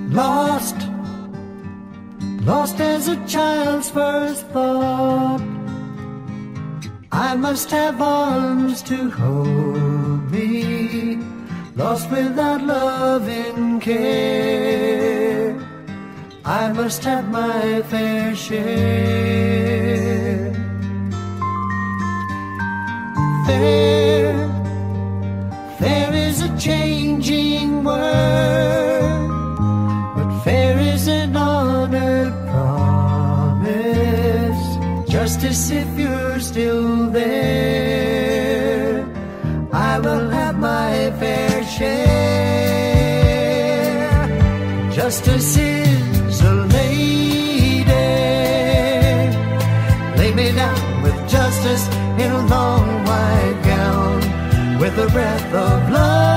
Lost, lost as a child's first thought. I must have arms to hold me, lost without love and care. I must have my fair share. Fair, fair is a changing word, but fair is an honored promise. Justice, if you're still there, I will have my fair share. Justice is a lady, lay me down with justice in a long white gown, with a breath of love.